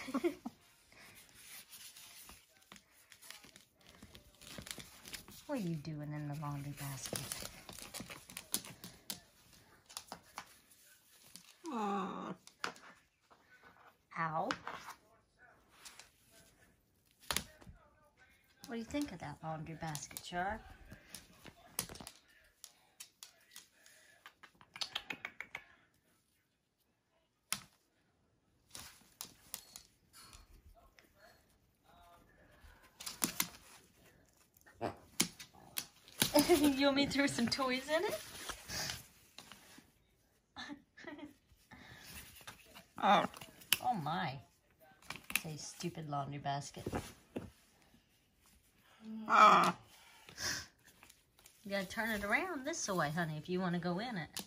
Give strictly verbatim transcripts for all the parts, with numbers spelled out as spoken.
What are you doing in the laundry basket? Aww. Ow. What do you think of that laundry basket, Char? You want me to throw some toys in it? Oh. Oh my. Say stupid laundry basket. Ah. You gotta turn it around this way, honey, if you want to go in it.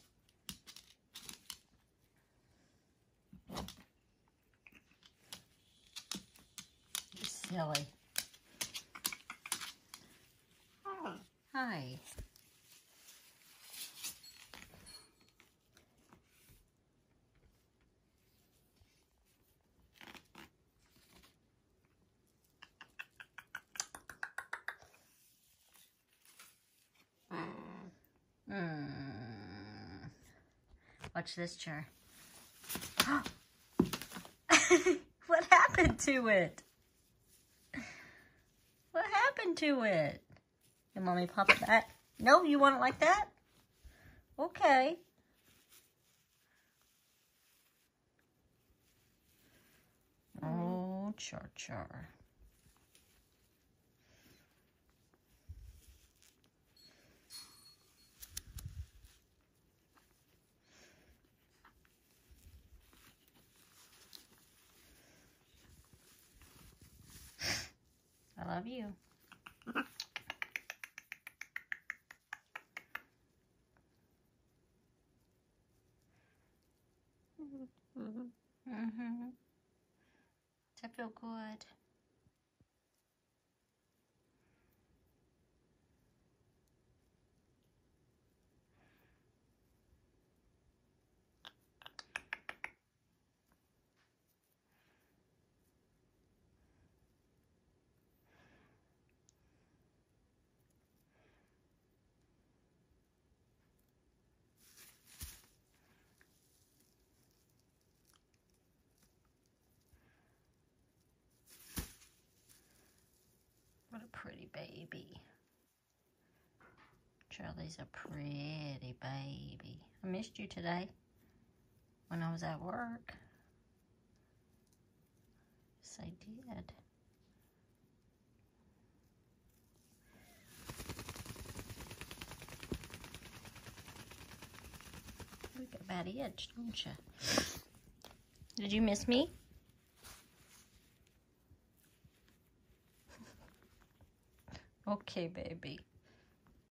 You're silly. Hi. Mm. Watch this, Char. What happened to it? What happened to it? Your mommy pop it back? No, you want it like that? Okay. Oh, Char Char. I love you. Mm-hmm. Does that feel good? What a pretty baby. Charlie's a pretty baby. I missed you today when I was at work. Yes, I did. You got a bad itch, don't you? Did you miss me? Okay, baby.